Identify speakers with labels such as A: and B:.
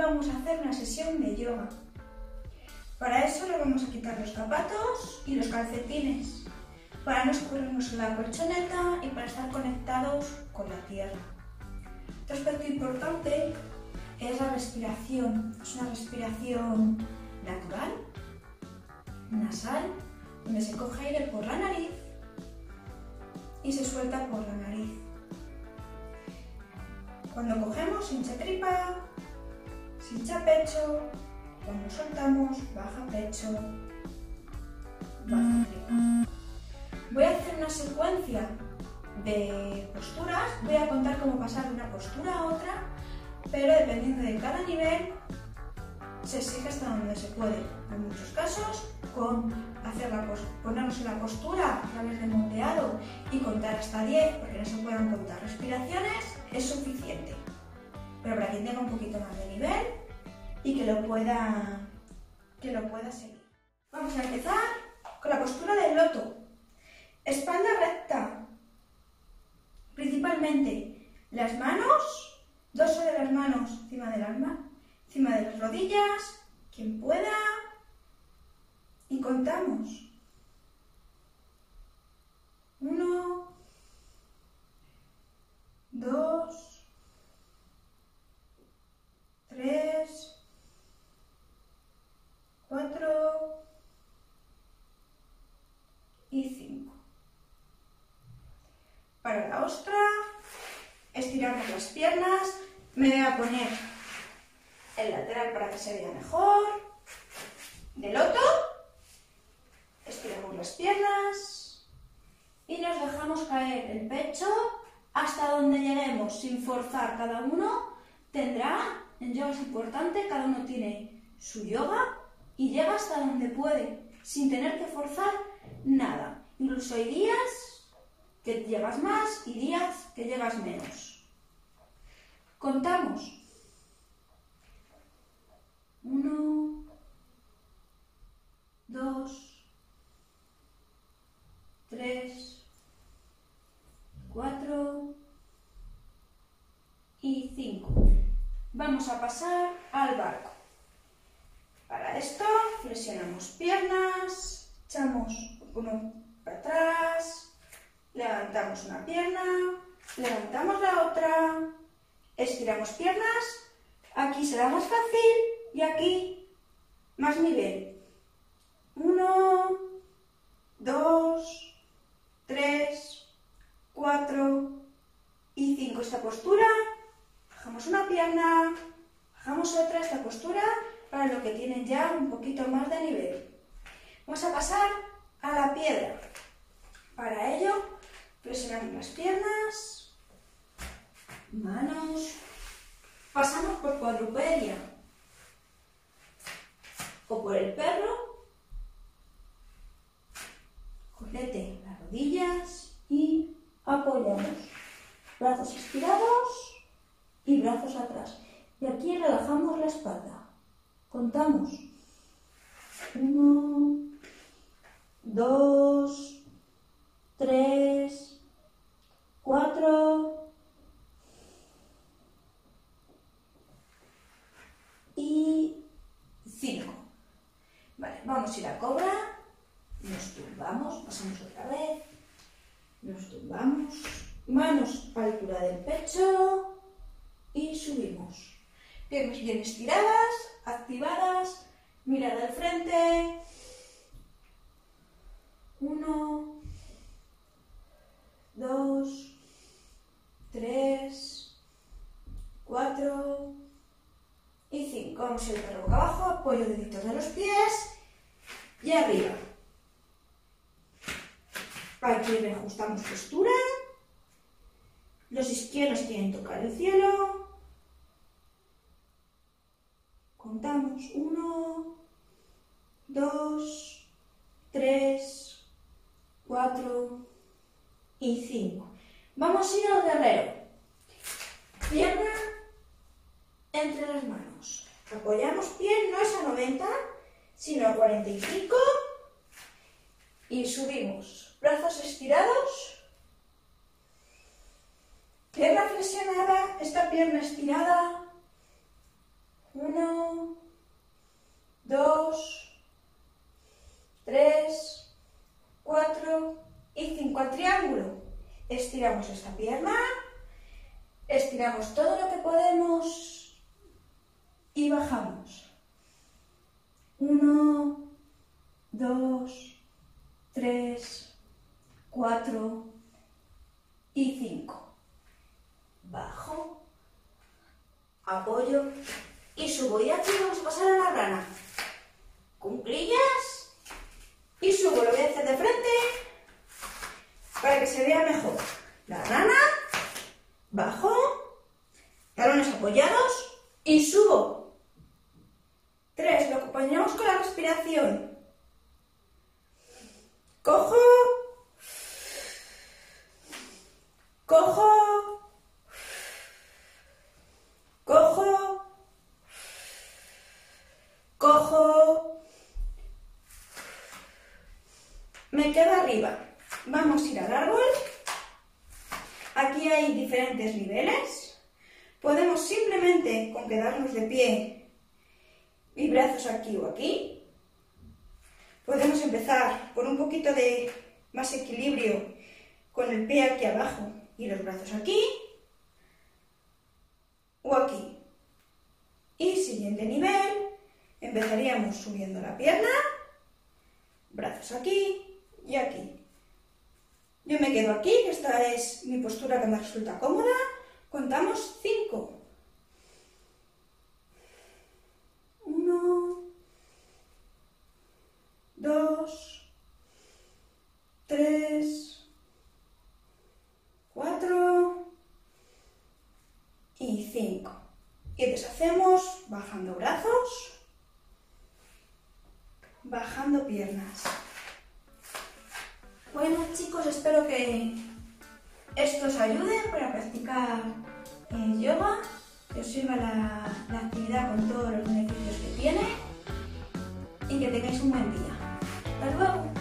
A: vamos a hacer una sesión de yoga. Para eso le vamos a quitar los zapatos y los calcetines, para no escurrirnos en la colchoneta y para estar conectados con la tierra. Otro aspecto importante es la respiración. Es una respiración natural, nasal, donde se coge aire por la nariz y se suelta por la nariz. Cuando cogemos, se hincha tripa, se hincha pecho. Cuando soltamos, baja pecho, baja tripa. Voy a hacer una secuencia de posturas. Voy a contar cómo pasar de una postura a otra, pero dependiendo de cada nivel, se exige hasta donde se puede. En muchos casos, con ponernos en la postura a través del moldeado y contar hasta 10, porque no se puedan contar respiraciones, es suficiente. Pero para quien tenga un poquito más de nivel y que lo pueda seguir. Vamos a empezar con la postura del loto. Espalda recta. Principalmente las manos, dorso de las manos encima de las rodillas, quien pueda, y contamos. 1, 2, 3, 4 y 5. Para la ostra, estiramos las piernas. Me voy a poner el lateral para que se vea mejor. De loto, estiramos las piernas y nos dejamos caer el pecho hasta donde lleguemos, sin forzar. Cada uno tendrá, en yoga es importante, cada uno tiene su yoga y llega hasta donde puede, sin tener que forzar nada. Incluso hay días que llegas más y días que llegas menos. Contamos. 1, 2, 3, 4 y 5. Vamos a pasar al barco. Para esto flexionamos piernas, echamos uno para atrás, levantamos una pierna, levantamos la otra, estiramos piernas. Aquí será más fácil y aquí más nivel. 1, 2, 3, 4 y 5. Esta postura, bajamos una pierna, bajamos otra. Esta postura para los que tienen ya un poquito más de nivel. Vamos a pasar a la piedra. Para ello, flexionamos las piernas, manos, pasamos por cuadrupedia o por el perro, colete las rodillas y apoyamos. Brazos estirados y brazos atrás. Y aquí relajamos la espalda. Contamos. 1, 2, 3, 4 y 5. Vale, vamos a ir a cobra. Nos tumbamos, pasamos otra vez. Nos tumbamos. Manos a la altura del pecho y subimos. Piernas bien estiradas, activadas, mirada al frente. 1, 2, 3, 4 y 5. Vamos a ir para boca abajo, apoyo deditos de los pies y arriba. Aquí reajustamos postura. Los izquierdos tienen que tocar el cielo. Contamos. 1, 2, 3, 4 y 5. Vamos a ir al guerrero. Pierna entre las manos. Apoyamos pie, no es a 90, sino a 45. Y subimos. Brazos estirados. Pierna flexionada, esta pierna estirada. 1, 2, 3, 4 y 5 al triángulo. Estiramos esta pierna, estiramos todo lo que podemos y bajamos. 1, 2, 3, 4 y 5. Bajo, apoyo y subo. Y aquí vamos a pasar a la rana. Cuclillas y subo. Lo voy a hacer de frente para que se vea mejor. La rana, bajo, talones apoyados y subo. 3, lo acompañamos con la respiración. Cojo, cojo, cojo, cojo, me quedo arriba. Vamos a ir al árbol. Aquí hay diferentes niveles. Podemos simplemente con quedarnos de pie y brazos aquí o aquí. Podemos empezar con un poquito de más equilibrio con el pie aquí abajo y los brazos aquí o aquí. Y siguiente nivel, empezaríamos subiendo la pierna, brazos aquí y aquí. Yo me quedo aquí, esta es mi postura que me resulta cómoda. Contamos 5. 1, 2, 3, 4 y 5. Y deshacemos bajando brazos, bajando piernas. Bueno chicos, espero que esto os ayude para practicar yoga, que os sirva la actividad con todos los beneficios que tiene y que tengáis un buen día. ¡Hasta luego!